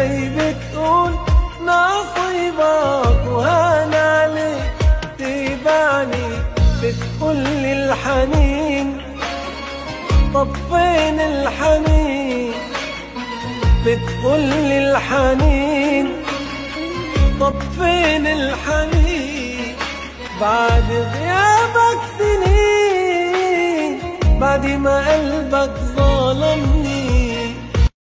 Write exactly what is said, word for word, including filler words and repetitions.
جاي بتقول نصيبك وهان عليك تبعني، بتقولي الحنين طب فين الحنين، بتقولي الحنين طب فين الحنين، بعد غيابك سنين، بعد ما قلبك ظلمني